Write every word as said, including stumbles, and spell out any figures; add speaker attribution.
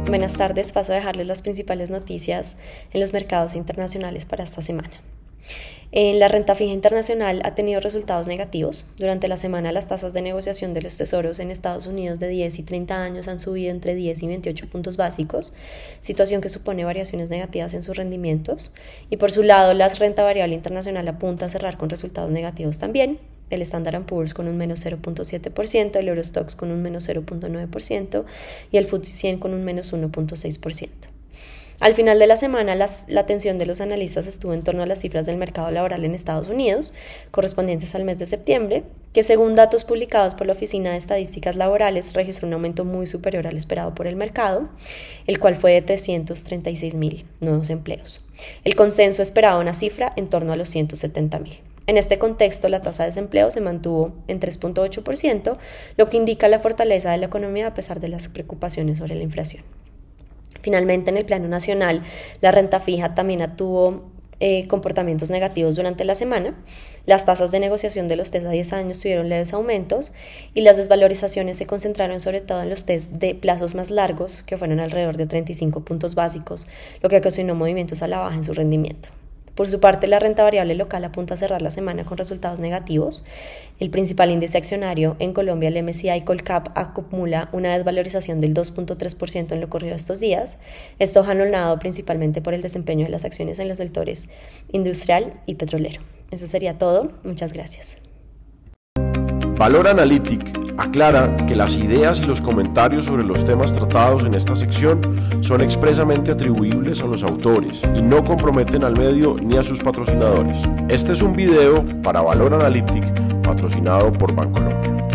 Speaker 1: Buenas tardes, paso a dejarles las principales noticias en los mercados internacionales para esta semana. En la renta fija internacional ha tenido resultados negativos. Durante la semana las tasas de negociación de los tesoros en Estados Unidos de diez y treinta años han subido entre diez y veintiocho puntos básicos, situación que supone variaciones negativas en sus rendimientos. Y por su lado, la renta variable internacional apunta a cerrar con resultados negativos también. El Standard and Poor's con un menos cero punto siete por ciento, el Eurostoxx con un menos cero punto nueve por ciento y el F T S E cien con un menos uno punto seis por ciento. Al final de la semana, las, la atención de los analistas estuvo en torno a las cifras del mercado laboral en Estados Unidos, correspondientes al mes de septiembre, que según datos publicados por la Oficina de Estadísticas Laborales registró un aumento muy superior al esperado por el mercado, el cual fue de trescientos treinta y seis mil nuevos empleos. El consenso esperaba una cifra en torno a los ciento setenta mil. En este contexto, la tasa de desempleo se mantuvo en tres punto ocho por ciento, lo que indica la fortaleza de la economía a pesar de las preocupaciones sobre la inflación. Finalmente, en el plano nacional, la renta fija también tuvo eh, comportamientos negativos durante la semana. Las tasas de negociación de los test a diez años tuvieron leves aumentos y las desvalorizaciones se concentraron sobre todo en los test de plazos más largos, que fueron alrededor de treinta y cinco puntos básicos, lo que ocasionó movimientos a la baja en su rendimiento. Por su parte, la renta variable local apunta a cerrar la semana con resultados negativos. El principal índice accionario en Colombia, el M S C I Colcap, acumula una desvalorización del dos punto tres por ciento en lo corrido de estos días. Esto jalonado principalmente por el desempeño de las acciones en los sectores industrial y petrolero. Eso sería todo. Muchas gracias.
Speaker 2: Valor Analytic aclara que las ideas y los comentarios sobre los temas tratados en esta sección son expresamente atribuibles a los autores y no comprometen al medio ni a sus patrocinadores. Este es un video para Valor Analytic patrocinado por Bancolombia.